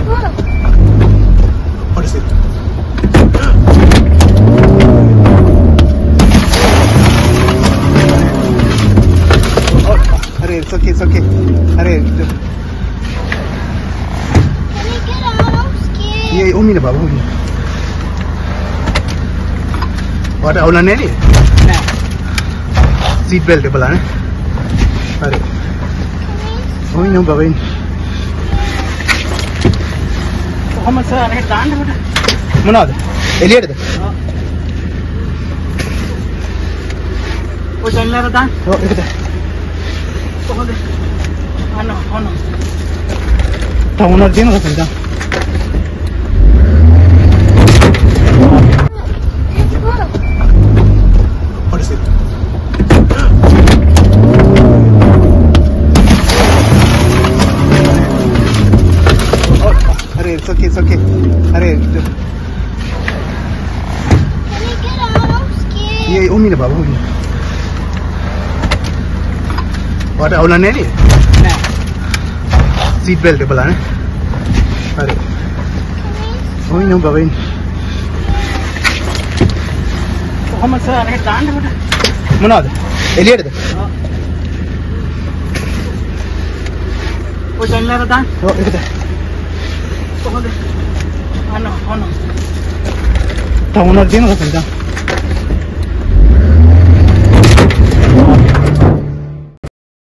What is it? Oh, Arey, it's okay, it's okay. Arey, Can we get out? I'm scared. ये उम्मीद है बाबू और OLA नहीं seat belt बोला ना अरे वही ना बाबू मोहम्मद सर अरे दांड बेटा मुनाद एलियट दे वो चलना रहा दांड ओ इधर तो दे आनो टाउन और दिन होता है What is it? Oh, Arey, it's okay, it's okay. Arey, Can we get out? I'm scared. ये उम्मीद है बाबू और औला नहीं सीट बेल्ट बोला ना अरे वही ना बाबू मोहम्मद सर अरे दांड बेटा मुनाद एलियट दे वो चलना रहा दांड ओ इधर तो दे आनो टाउन और दिन होता है